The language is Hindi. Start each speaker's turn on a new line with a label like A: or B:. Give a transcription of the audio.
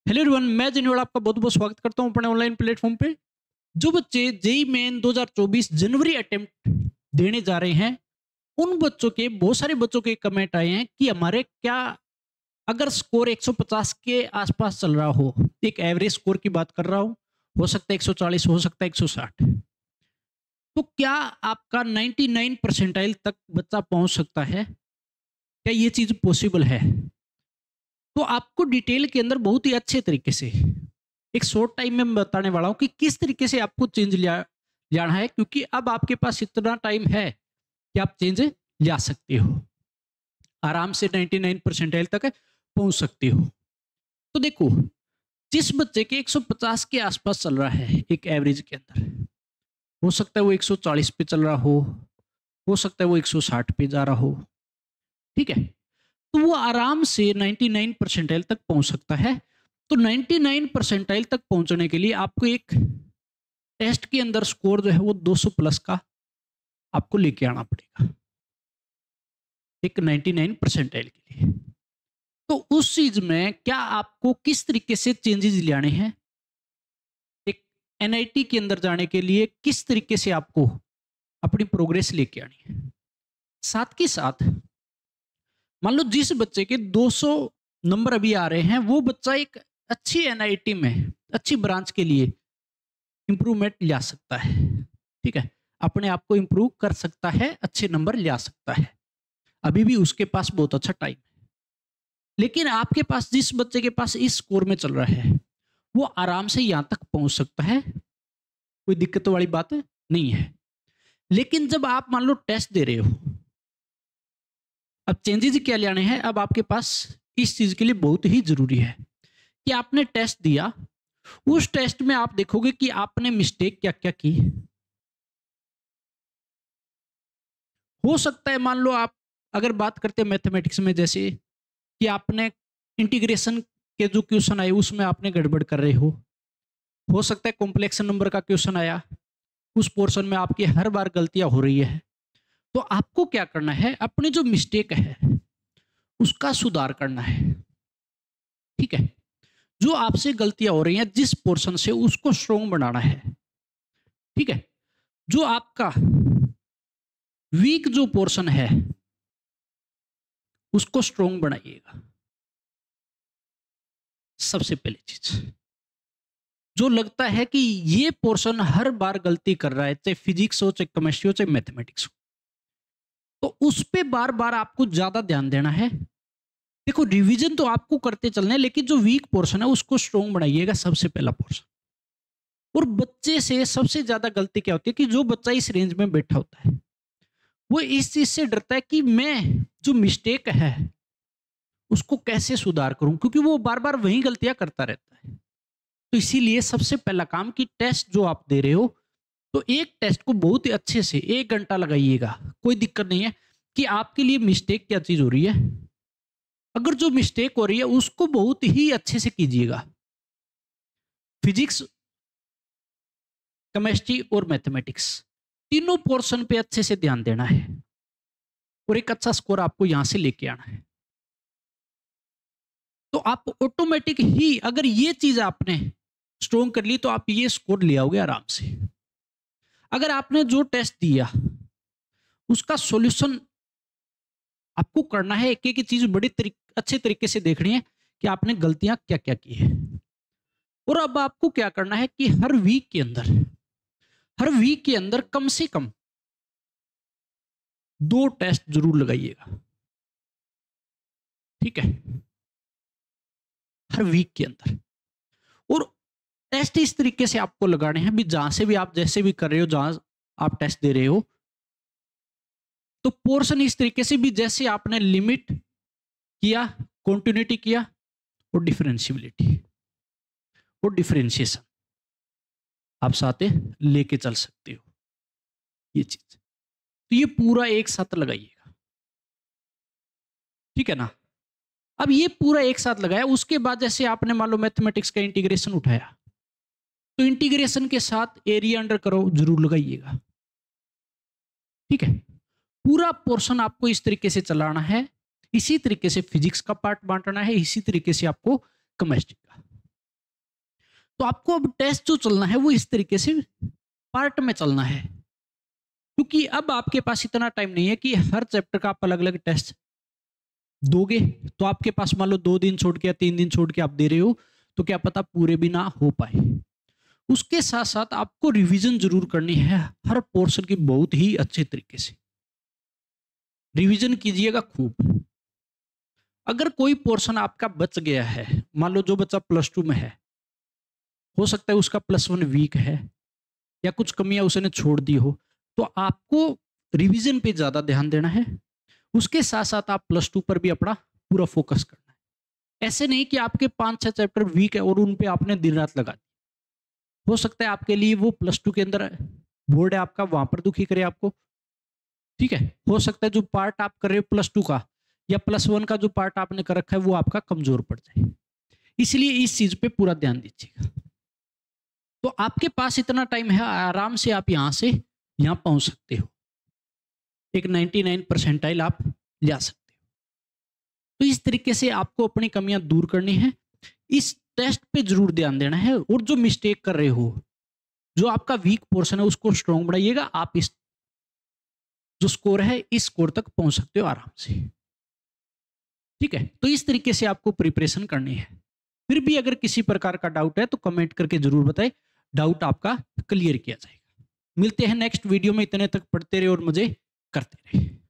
A: हेलो एवरीवन, मैं जिन्होंने आपका बहुत बहुत स्वागत करता हूं अपने ऑनलाइन प्लेटफॉर्म पे। जो बच्चे जेई मेन 2024 जनवरी अटेम्प्ट देने जा रहे हैं, उन बच्चों के बहुत सारे बच्चों के कमेंट आए हैं कि हमारे क्या अगर स्कोर 150 के आसपास चल रहा हो, एक एवरेज स्कोर की बात कर रहा हूं, हो सकता है 140, हो सकता है 160, तो क्या आपका 99 परसेंटाइल तक बच्चा पहुंच सकता है? क्या ये चीज पॉसिबल है? तो आपको डिटेल के अंदर बहुत ही अच्छे तरीके से एक शॉर्ट टाइम में मैं बताने वाला हूँ कि किस तरीके से आपको चेंज लाना है, क्योंकि अब आपके पास इतना टाइम है कि आप चेंज ला सकते हो, आराम से 99 परसेंटाइल तक पहुंच सकते हो। तो देखो, जिस बच्चे के 150 के आसपास चल रहा है एक एवरेज के अंदर, हो सकता है वो 140 पे चल रहा हो सकता है वो 160 पे जा रहा हो, ठीक है, तो वो आराम से 99 परसेंटाइल तक पहुंच सकता है। तो 99 परसेंटाइल तक पहुंचने के लिए आपको एक टेस्ट के अंदर स्कोर जो है वो 200 प्लस का आपको लेके आना पड़ेगा एक 99 परसेंटाइल के लिए। तो उस चीज में क्या आपको किस तरीके से चेंजेस लाने हैं, एक एनआईटी के अंदर जाने के लिए किस तरीके से आपको अपनी प्रोग्रेस लेके आनी है, साथ के साथ मान लो जिस बच्चे के 200 नंबर अभी आ रहे हैं, वो बच्चा एक अच्छी एनआईटी में अच्छी ब्रांच के लिए इंप्रूवमेंट ला सकता है, ठीक है, अपने आप को इंप्रूव कर सकता है, अच्छे नंबर ला सकता है, अभी भी उसके पास बहुत अच्छा टाइम है। लेकिन आपके पास जिस बच्चे के पास इस स्कोर में चल रहा है, वो आराम से यहां तक पहुंच सकता है, कोई दिक्कत वाली बात नहीं है। लेकिन जब आप मान लो टेस्ट दे रहे हो, अब चेंजेस क्या लाने हैं, अब आपके पास इस चीज के लिए बहुत ही जरूरी है कि आपने टेस्ट दिया, उस टेस्ट में आप देखोगे कि आपने मिस्टेक क्या क्या की। हो सकता है मान लो आप अगर बात करते हैं मैथमेटिक्स में, जैसे कि आपने इंटीग्रेशन के जो क्वेश्चन आए उसमें आपने गड़बड़ कर रहे हो सकता है कॉम्प्लेक्स नंबर का क्वेश्चन आया, उस पोर्शन में आपकी हर बार गलतियां हो रही है। तो आपको क्या करना है, अपनी जो मिस्टेक है उसका सुधार करना है, ठीक है, जो आपसे गलतियां हो रही हैं जिस पोर्शन से, उसको स्ट्रोंग बनाना है, ठीक है, जो आपका वीक जो पोर्शन है उसको स्ट्रोंग बनाइएगा। सबसे पहली चीज, जो लगता है कि ये पोर्शन हर बार गलती कर रहा है, चाहे फिजिक्स हो, चाहे केमिस्ट्री हो, चाहे मैथमेटिक्स हो, तो उस पे बार बार आपको ज्यादा ध्यान देना है। देखो, रिवीजन तो आपको करते चलना है, लेकिन जो वीक पोर्शन है उसको स्ट्रोंग बनाइएगा, सबसे पहला पोर्शन। और बच्चे से सबसे ज्यादा गलती क्या होती है कि जो बच्चा इस रेंज में बैठा होता है, वो इस चीज से डरता है कि मैं जो मिस्टेक है उसको कैसे सुधार करूं, क्योंकि वो बार बार वही गलतियां करता रहता है। तो इसीलिए सबसे पहला काम कि टेस्ट जो आप दे रहे हो, तो एक टेस्ट को बहुत ही अच्छे से 1 घंटा लगाइएगा, कोई दिक्कत नहीं है कि आपके लिए मिस्टेक क्या चीज हो रही है। अगर जो मिस्टेक हो रही है उसको बहुत ही अच्छे से कीजिएगा, फिजिक्स, केमिस्ट्री और मैथमेटिक्स, तीनों पोर्शन पे अच्छे से ध्यान देना है और एक अच्छा स्कोर आपको यहां से लेके आना है। तो आप ऑटोमेटिक ही अगर ये चीज आपने स्ट्रोंग कर ली, तो आप ये स्कोर ले आओगे आराम से। अगर आपने जो टेस्ट दिया उसका सॉल्यूशन आपको करना है, एक एक चीज बड़ी अच्छे तरीके से देखनी है कि आपने गलतियां क्या क्या की है। और अब आपको क्या करना है कि हर वीक के अंदर कम से कम 2 टेस्ट जरूर लगाइएगा, ठीक है, हर वीक के अंदर। और टेस्ट इस तरीके से आपको लगाने हैं भी, जहां से भी आप जैसे भी कर रहे हो, जहां आप टेस्ट दे रहे हो, तो पोर्शन इस तरीके से भी जैसे आपने लिमिट किया, कॉन्टिन्यूटी किया और डिफरेंशियबिलिटी और डिफरेंशिएशन आप साथ लेके चल सकते हो ये चीज। तो ये पूरा एक साथ लगाइएगा, ठीक है ना। अब ये पूरा एक साथ लगाया, उसके बाद जैसे आपने मान लो मैथमेटिक्स का इंटीग्रेशन उठाया, तो इंटीग्रेशन के साथ एरिया अंडर करो जरूर लगाइएगा, ठीक है। पूरा पोर्शन आपको इस तरीके से चलाना है, इसी तरीके से फिजिक्स का पार्ट बांटना है, इसी तरीके से आपको केमिस्ट्री का। तो आपको अब टेस्ट जो चलना है वो इस तरीके से पार्ट में चलना है, क्योंकि अब आपके पास इतना टाइम नहीं है कि हर चैप्टर का आप अलग अलग टेस्ट दोगे। तो आपके पास मान लो 2 दिन छोड़ के या 3 दिन छोड़ के आप दे रहे हो, तो क्या पता पूरे भी ना हो पाए। उसके साथ साथ आपको रिवीजन जरूर करनी है हर पोर्शन की, बहुत ही अच्छे तरीके से रिवीजन कीजिएगा खूब। अगर कोई पोर्शन आपका बच गया है, मान लो जो बच्चा +2 में है, हो सकता है उसका +1 वीक है या कुछ कमियां उसने छोड़ दी हो, तो आपको रिवीजन पे ज्यादा ध्यान देना है। उसके साथ साथ आप +2 पर भी अपना पूरा फोकस करना है। ऐसे नहीं कि आपके 5-6 चैप्टर वीक है और उन पे आपने दिन रात लगा दी। हो सकता है आपके लिए वो +2 के अंदर बोर्ड है आपका, वहां पर दुखी करे आपको। ठीक है, हो सकता है जो पार्ट आप कर रहे हो +2 का या +1 का जो पार्ट आपने कर रखा है वो आपका कमजोर पड़ जाए। इसलिए इस चीज पे पूरा ध्यान दीजिएगा। तो आपके पास इतना टाइम है, आराम से आप यहां से यहां पहुंच सकते हो, एक 99 परसेंटाइल आप ले सकते हो। तो इस तरीके से आपको अपनी कमियां दूर करनी है। इस टेस्ट पे जरूर ध्यान देना है, और जो मिस्टेक कर रहे हो, जो आपका वीक पोर्शन है उसको स्ट्रॉन्ग बनाइएगा। आप इस जो स्कोर है इस स्कोर तक पहुंच सकते हो आराम से। ठीक है, तो इस तरीके से आपको प्रिपरेशन करनी है। फिर भी अगर किसी प्रकार का डाउट है तो कमेंट करके जरूर बताएं, डाउट आपका क्लियर किया जाएगा। मिलते हैं नेक्स्ट वीडियो में, इतने तक पढ़ते रहे और मजे करते रहे।